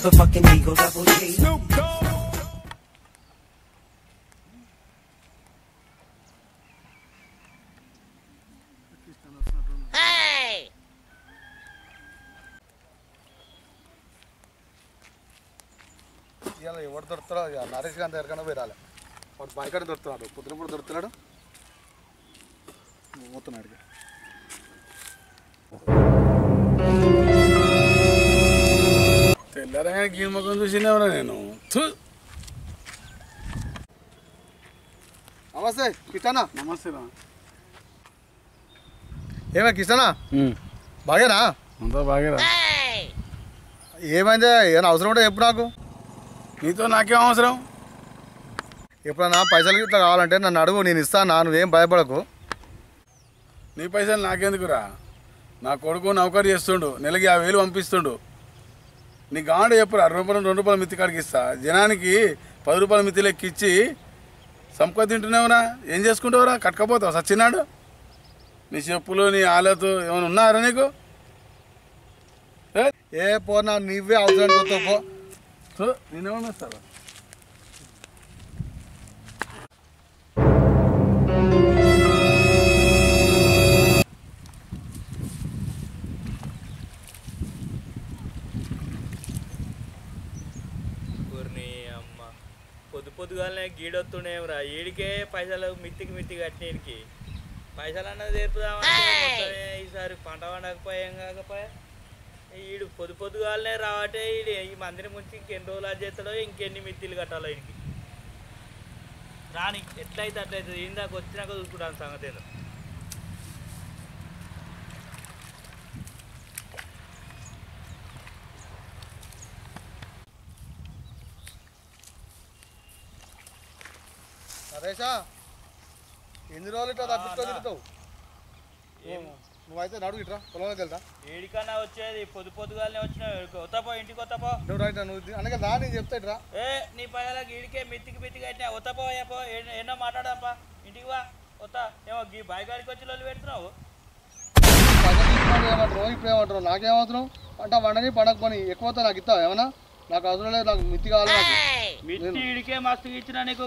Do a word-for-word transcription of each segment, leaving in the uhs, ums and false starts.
motherfucking Eagle Double G. Hey! ఇవాళ ఎవరు దొరుకుతాడో ఇక నరేష్ గారి దగ్గరకన్నా పోయిరాలి వాడు బయట దొరుకుతున్నాడు పొద్దున కూడా దొరుకుతున్నాడు పోతున్నాడు తెల్లారగా గీ ముఖం చూసినవరా నేను నమస్తే కిష్టనా నమస్తే ఏమే కిష్టనా బాగేనా అంతా బాగేరా ఏమైంది ఏమైనా అవసరం ఉంటే చెప్పు నాకు నీతో నాకేం అవసరం ఎప్పుడన్నా పైసలు ఇట్లా కావాలంటే నన్ను అడుగు నేను ఇస్తాను నా నువ్వేం భయపడకు నీ పైసలు నాకెందుకురా నా కొడుకు నౌకరు చేస్తుండు నెలకి యాభై వేలు పంపిస్తుండు నీ గాండ చెప్పురా అరవై రూపాయలు రెండు రూపాయల మిత్తి కాడికి ఇస్తా జనానికి పది రూపాయల మిత్తి లెక్క ఇచ్చి సంపద తింటున్నావురా ఏం చేసుకుంటావురా కట్టుకపోతావు సచ్చినాడు నీ చెప్పులు నీ ఆలతో ఏమైనా ఉన్నారా నీకు ఏ పోనా నువ్వే అవసరం పోతావు పో నేనేమన్నా వస్తావా పొద్దు పొద్దుగానే గీడొత్తుండేమరా ఈడికే పైసలు మిత్తికి మిత్తి కట్టినీడికి పైసలు అన్నది తెరుపుదామంటే ఈసారి పంట పండకపోయాం కాకపోయా ఈడు పొద్దు పొద్దుగానే రావటే ఈడు ఈ మందిని ముంచి ఇంకెన్ని రోజులు అది చేస్తాడో ఇంకెన్ని మిత్తిలు కట్టాలో ఈడికి రాని ఎట్లయితే అట్లయితే ఇందాక వచ్చినాక చూసుకుంటాను సంగతి ఏదో నరేషా ఎన్ని రోజులు ఇట్లా తప్పించుకో తిరుగుతావు నువ్వైతే నడుగు ఇట్రా పొలంలోకి వెళ్తా ఏడికన్నా వచ్చేది పొద్దు పొద్దుగానే వచ్చిన ఒత్తపో ఇంటికి ఒత్తపో నువ్వు రైట్ నువ్వు అనగా రా నేను చెప్తా ఇట్రా ఏ నీ పైసలకి ఈడికే మిత్తికి మిత్తికి కట్టినా ఒత్తపో ఏపో ఎన్నో మాట్లాడప్పా ఇంటికి వా వస్తా ఏమో ఈ బాయికాడికి వచ్చి వాళ్ళు పెడుతున్నావు ఏమంటారు ఇప్పుడు ఏమంటారు నాకేమవుతున్నావు పంట వండని పండకపోని ఎక్కువ నాకు ఇస్తావు ఏమన్నా నాకు అవసరం లేదు నాకు మిత్తి కావాలి నాకు మిత్తి ఇడికే మస్తు ఇచ్చినా నీకు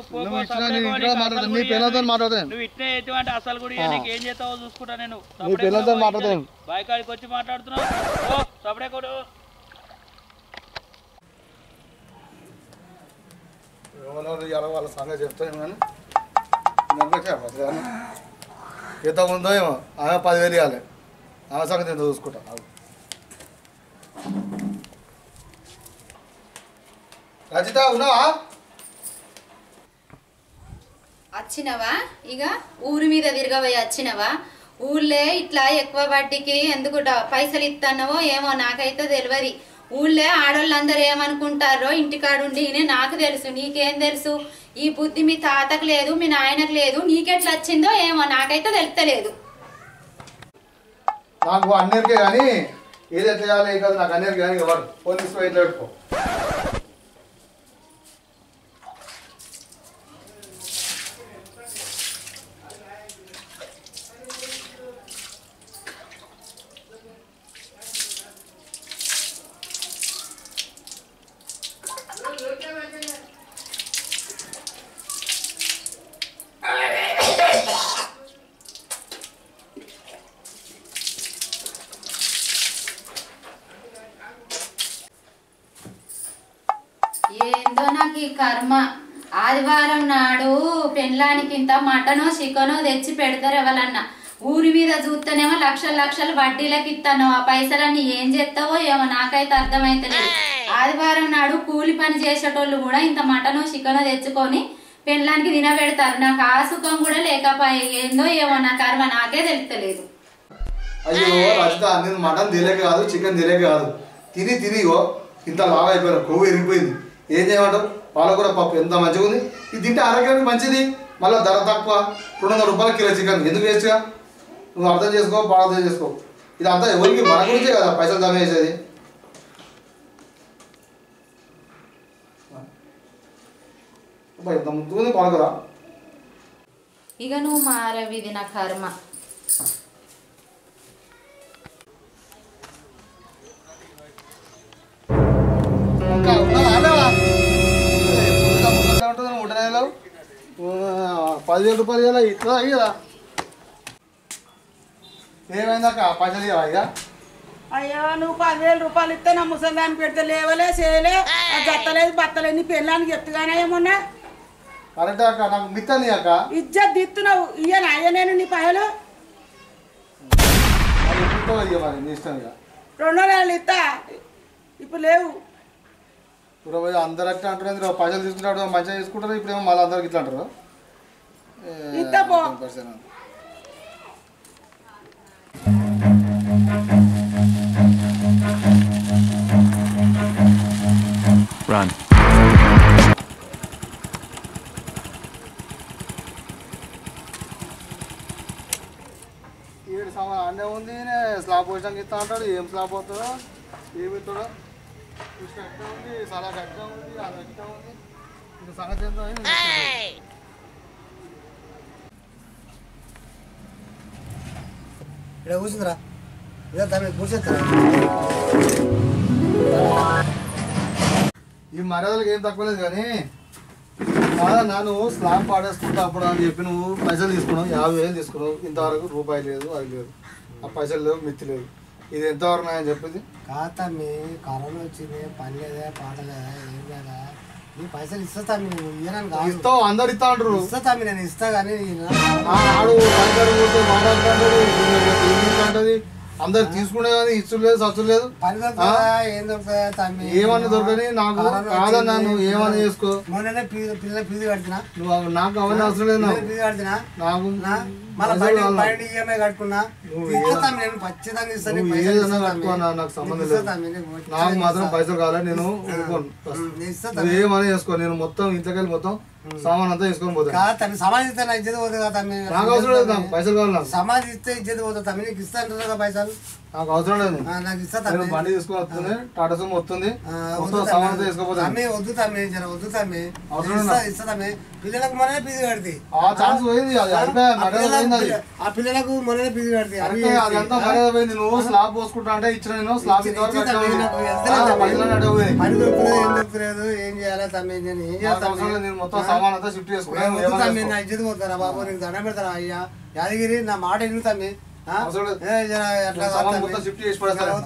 నువ్వు ఇట్నే ఎటువంటి అసలు కూడా నీకు ఏం చేస్తావో చూసుకుంటా నేను బాయికాడికి వచ్చి మాట్లాడుతున్నావు ఓ సపడే కొడు వాళ్ళ సంగతి చెప్తాను కానీ ఎంత ఉందో ఏమో ఆమె పదివేలు ఇవ్వాలి ఆమె సంగతి ఎంత చూసుకుంటా రజిత ఉన్నావా వచ్చినవా ఇక ఊరి మీద తిరగబోయి వచ్చినవా ఊళ్ళే ఇట్లా ఎక్కువ వడ్డీకి ఎందుకు పైసలు ఇస్తున్నావో ఏమో నాకైతే తెలియదు ఊళ్ళే ఆడోళ్ళందరూ ఏమనుకుంటారో ఇంటికాడుండి నాకు తెలుసు నీకేం తెలుసు ఈ బుద్ధి మీ తాతకు లేదు మీ నాయనకు లేదు నీకెట్లా వచ్చిందో ఏమో నాకైతే తెలుస్తలేదు నాకు అన్నిరికే కానీ ఏది ఎట్లా చేయాలి కాదు నాకు అన్నిరికి కానీ ఎవరు ఫోన్ తీసుకో ఇట్లా పెట్టుకో ఏందో నాకు ఈ కర్మ ఆదివారం నాడు పెళ్ళానికి ఇంత మటనో చికెనో తెచ్చి పెడతారు ఎవరన్నా ఊరి మీద చూస్తేనేమో లక్షల లక్షలు వడ్డీలకి ఇస్తాను ఆ పైసలన్నీ ఏం చేస్తావో ఏమో నాకైతే అర్థమైతలేదు ఆదివారం నాడు కూలి పని చేసేటోళ్ళు కూడా ఇంత మటనో చికెనో తెచ్చుకొని పెళ్ళానికి తినబెడతారు నాకు ఆ సుఖం కూడా లేకపోయే ఏందో ఏమో నా కర్మ నాకే తెలుస్తలేదు అయ్యో రజిత నేను మటన్ తినలేక కాదు చికెన్ తినలేక కాదు తిని తినిగో ఇంత లాభ అయిపోయాను కొవ్వు ఎరిగిపోయింది ఏం చేయమంటావు పాలకూర పప్పు ఎంత మంచిగా ఉంది ఇది తింటే ఆరోగ్యానికి మంచిది మళ్ళీ ధర తక్కువ రెండు వందల రూపాయల కిలో చికెన్ ఎందుకు వేస్ట్గా నువ్వు అర్థం చేసుకో బాగా అర్థం చేసుకో ఇది అంతా ఎవరికి మన గురించే కదా పైసలు జమ చేసేది ఎంత ముందుకుంది పాలకూర ఇక నువ్వు మారవి ఇది నా కర్మ ఇంకా పదివేల రూపాయలు ఇవ్వాలి ఇట్లా అయ్యదా ఏమైందాక పైసలు ఇవ్వాలి ఇక అయ్యో నువ్వు పదివేల రూపాయలు ఇస్తే నా ముసలిదాన్ని పెడితే లేవలే చేయలే జత్తలేదు బత్తలేదు నీ పెళ్ళానికి చెప్తుగానే ఏమన్నా కరెక్ట్ అక్క నాకు మిత్తాను అక్క ఇజ్జత్ దిత్తున్నావు ఇయ్యను అయ్యా నేను నీ పైలు మరి ఎప్పుడు ఇయ్య మరి నీ ఇష్టం ఇక రెండు నెలలు ఇస్తా ఇప్పుడు లేవు ఇప్పుడు పోయి అందరు అట్లా అంటారు పైసలు తీసుకుంటాడు మంచిగా తీసుకుంటారు ఇప్పుడేమో మళ్ళీ అందరికి ఇట్లా అంటారు ఇస్తా పో Run. ఏడు సామాన్ అన్నీ ఉంది స్లాబ్ పోసానికి ఇస్తా అంటాడు ఏం స్లాబ్ పోతుందో ఏమి ఇస్తాడో కృష్ణ ఎట్లా ఉంది సలాక్ ఎట్లా ఉంది అది ఎట్లా ఉంది ఇంకా సంగతి ఏందో ఇక్కడ కూర్చుందిరా ఇదే తమిళ కూర్చొస్తారా ఈ మర్యాదలకు ఏం తక్కువ లేదు కానీ కాదా నాను స్లాబ్ పాడేసుకుంటా అప్పుడు అని చెప్పి నువ్వు పైసలు తీసుకున్నావు యాభై వేలు తీసుకున్నావు ఇంతవరకు రూపాయి లేదు అది లేదు ఆ పైసలు లేవు మిత్తి లేదు ఇది ఎంతవరకు నాయని చెప్పింది కాతమ్మి కరోనా వచ్చింది పని లేదా పాట లేదా ఏం లేదా నీ పైసలు ఇస్తా తమ్మి నువ్వు ఇయ్యనని కాదు ఇస్తావు అందరు ఇస్తా అంటారు ఇస్తా తమ్మి నేను ఇస్తా కానీ ఆడు మాట్లాడుతుంటది అందరు తీసుకునే కానీ ఇచ్చు లేదు సచ్చు లేదు పని దొరుకుతుందా ఏం దొరుకుతుందా తమ్మి ఏమన్నా దొరకని నాకు కాదన్నా నువ్వు ఏమన్నా చేసుకో మొన్ననే ఫీజు పిల్లల ఫీజు కడుతున్నా నువ్వు నాకు అవన్నీ అవసరం లేదు నాకు ఫీజు కడుతున్నా నాకు మళ్ళీ బయట బయట ఈఎంఐ కట్టుకున్నా ఇస్తా తమ్మి నేను ఖచ్చితంగా ఇస్తాను నువ్వు ఏదైనా కట్టుకోనా నాకు సంబంధం లేదు నాకు మాత్రం పైసలు కావాలి నేను నువ్వు ఏమని చేసుకో నేను మొత్తం ఇంతకెళ్ళి మొత్తం సామాన్ అంతా తీసుకొని పోతాను కాదు తమ్మి సమాజ్ ఇస్తే నాకు ఇచ్చేది పోతుంది కదా తమ్మి నాకు అవసరం లేదు నాకు పైసలు కావాలి నాకు సమాజ్ ఇస్తే ఇచ్చేది పోతుంది తమ్మి నీకు ఇస్తా అంటారు కదా పైసలు నాకు అవసరం లేదు నాకు ఇస్తా నేను తమ్మి బండి తీసుకొని వస్తుంది టాటా సుమ్ వస్తుంది వద్దు మొత్తం సామాన్ అంతా తీసుకోపోతాను తమ్మి వద్దు తమ్మి జర వద్దు తమ్మి అవసరం ఇస్తా ఇస్తా తమ్మి పిల్లలకు మొన్ననే ఫీజు కడితే ఆ ఛాన్స్ పోయింది అది అయిపోయా మర్యాద పోయింది అది ఆ పిల్లలకు మొన్ననే ఫీజు కడితే కరెక్టే, అది అంతా మర్యాద పోయింది నువ్వు స్లాబ్ పోసుకుంటా అంటే ఇచ్చిన నేను స్లాబ్ ఇంతవరకు కట్టావు. పైసలు అడ్డ పోయింది పని దొరుకుతుంది ఏం దొరుకుతుంది ఏం చేయాలా తమ్మి నేను ఏం నాకు చేస్తాను అవసరం లేదు, నేను మొత్తం సామాన్ అంతా షిఫ్ట్ చేసుకున్నాను వద్దు తమ్మి నా ఇజ్జత్ పోతారా బాబు నీకు దండం పెడతారా అయ్యా యాదగిరి నా మాట విను తమ్మి ఆ? అవసరం లేదు. ఏ జర అట్లా కాదు సామాన్ తమ్మి. మొత్తం షిఫ్ట్ చేసి పడేస్తాను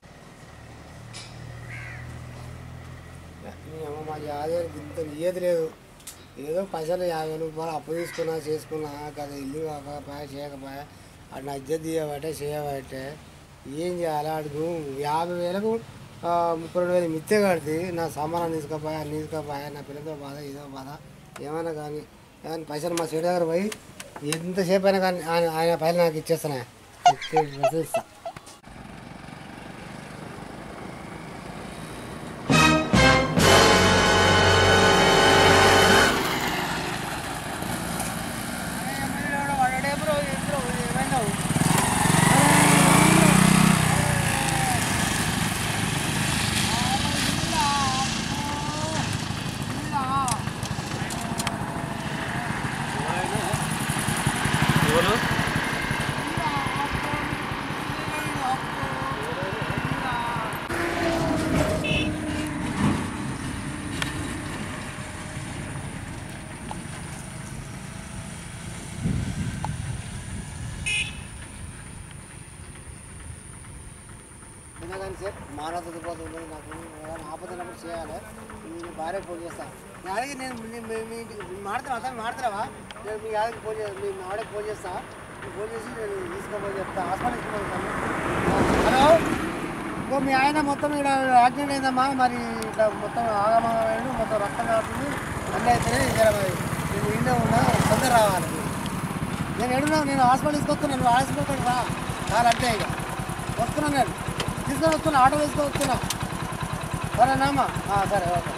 నీ అమ్మ మా యాదగిరికి ఇంత ఇయ్యేది లేదు ఏదో పైసలు యాభై వేలు రూపాయలు అప్పు తీసుకున్నా చేసుకున్నా కదా ఇల్లు కాకపోయా చేయకపోయా అటు నా ఇజ్జత్ తీయబట్టే చేయబట్టే ఏం చేయాలి అడుగు యాభై వేలకు ఆ, ముప్పై రెండు వేలు మిత్తే కడితే నా సామాన్ తీసుకపోయా అన్ని తీసుకపోయా నా పిల్లతో బాధ ఏదో బాధ ఏమైనా కానీ ఏమైనా పైసలు మా చెడు దగ్గర పోయి ఎంతసేపు అయినా కానీ ఆయన ఆయన పైన నాకు ఇచ్చేస్తానే ఇస్తా కానీ సార్ మానవ పోతుంది నాకు ఆపదన్నప్పుడు చేయాలి నేను భార్య ఫోన్ చేస్తాను నేను అడిగి నేను మాడుతున్నా అతను మాడుతున్నావా నేను మీ ఆడికి ఫోన్ చేస్తాను మీ ఆవిడకి ఫోన్ చేస్తా ఫోన్ చేసి నేను తీసుకోమని చెప్తా హాస్పిటల్ తీసుకుపోతాను హలో ఇంకో మీ ఆయన మొత్తం ఇక్కడ యాక్సిడెంట్ అయిందమ్మా మరి ఇట్లా మొత్తం ఆగమని మొత్తం రక్తం కావుతుంది అన్నీ అయితేనే ఇక్కడ మరి నేను ఇంట్లో ఉన్నా తొందర రావాలి నేను ఎడున్నా నేను హాస్పిటల్ తీసుకొస్తున్నాను నువ్వు హాస్పిటల్ రా రాలంటే ఇక వస్తున్నాను నేను తీసుకొని వస్తున్నా ఆటో తీసుకొని వస్తున్నా సరేనామ్మా సరే ఓకే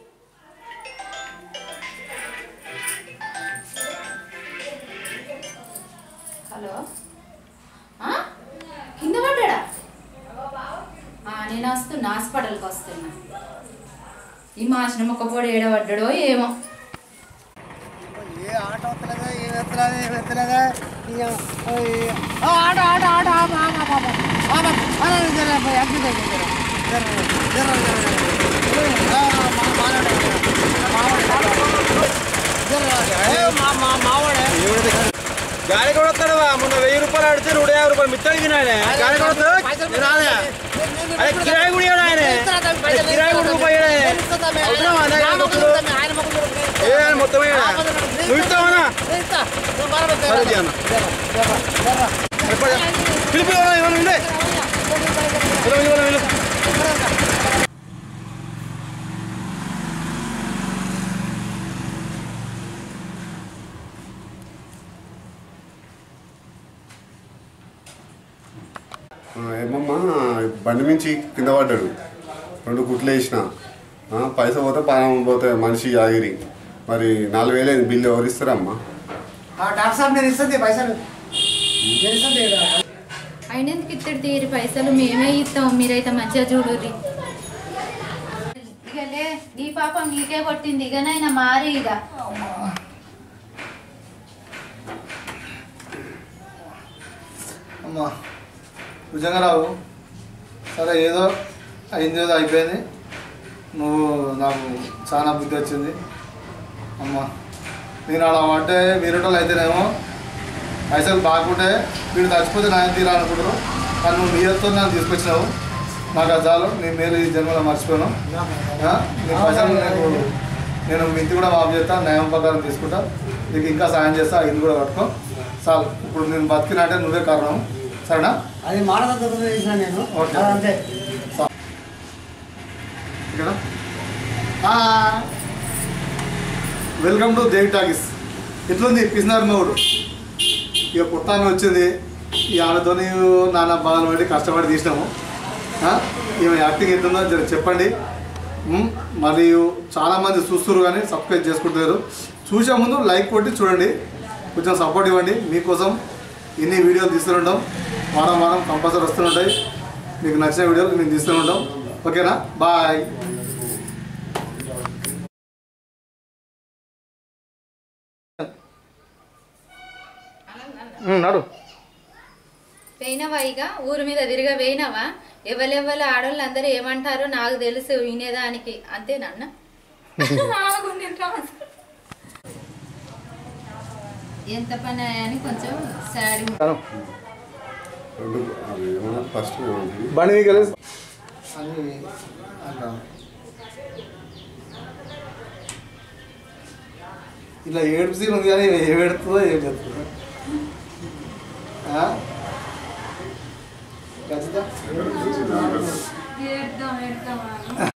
హలో ఆ? కింద పడ్డా నేను వస్తున్నా హాస్పిటల్కి వస్తున్నా ఈ మాసిన ఒక పొడి ఏడబడ్డాడో ఏమో ఏ ఆటో వస్తలేదా ఏం ఎత్తలేదా ఏం ఎత్తలేదా ఆటో ఆటో ఆటో యాక్సిడెంట్ జర గాలి కూడా వస్తాడవా మొన్న వెయ్యి రూపాయలు ఆడితే నూట యాభై రూపాయలు మిత్తాడికి ఆయన గాలి కూడా వస్తాడు అదే కిరాయి కూడా ఆయన కిరాయి కూడా రూపాయి ఏ మొత్తం నువ్వు ఇస్తావనా పిలిపి ఇవ్వాలి ఉండే ఏమమ్మా బండి మించి కింద పడ్డాడు రెండు కుట్లు వేసిన పైసా పోతే పానం పోతే మనిషి ఆగిరి మరి నాలుగు వేలు అయింది బిల్లు ఎవరు ఇస్తారమ్మా డాక్టర్ సాబ్ నేను ఇస్తుంది పైసలు ఆయన ఎందుకు ఇద్దరు తీరి పైసలు మేమే ఇస్తాం మీరైతే మంచిగా చూడుర్రి ఇకలే నీ పాపం నీకే కొట్టింది ఇకనైనా మారి ఇక అమ్మా నిజంగా రావు సరే ఏదో అయింది ఏదో అయిపోయింది నువ్వు నాకు చాలా బుద్ధి వచ్చింది అమ్మా నేను అలా అంటే వీరటోళ్ళు అయితేనేమో పైసలు బాగుంటే వీడు చచ్చిపోతే నాయన తీరాలనుకుంటారు కానీ నువ్వు నీతో నన్ను తీసుకొచ్చినావు నాకు అది చాలు నేను మేలు ఈ జన్మలో మర్చిపోయాను నీ పైసలు నేను నేను ఇంటి కూడా మాఫ్ చేస్తాను న్యాయం ప్రకారం తీసుకుంటా నీకు ఇంకా సాయం చేస్తా ఇది కూడా కట్టుకో చాలు ఇప్పుడు నేను బతికినంటే నువ్వే కారణం సరేనా అది మానవ చేసిన నేను అంతే ఇక్కడ వెల్కమ్ టు దేవి టాకీస్ ఎట్లుంది పిసినారు మూడు ఇక పుట్టాన్ని వచ్చింది ఈ ఆమెతో నాన్న బాధలు పడి కష్టపడి తీసినాము ఈమె యాక్టింగ్ ఎట్లుందో జర చెప్పండి మరియు చాలామంది చూస్తున్నారు కానీ సబ్స్క్రైబ్ చేసుకుంటారు చూసే ముందు లైక్ కొట్టి చూడండి కొంచెం సపోర్ట్ ఇవ్వండి మీకోసం ఇన్ని వీడియోలు తీస్తుంటాం వారం వారం కంపల్సరీ వస్తుంటాయి మీకు నచ్చిన వీడియోలు మేము తీస్తూ ఉంటాం ఓకేనా బాయ్ నడు పోయినవా ఇక ఊరి మీద తిరిగా పోయినవా ఎవరెవరు ఆడవాళ్ళు అందరూ ఏమంటారో నాకు తెలుసు వినేదానికి అంతేనన్న ఎంత పని అని కొంచెం సారీ ఫస్ట్ బండి కలిసి ఇలా ఏడుపు సీన్ ఉంది కానీ ఏం పెడుతుందో ఏం పెడుతుందో ఖచ్చితంగా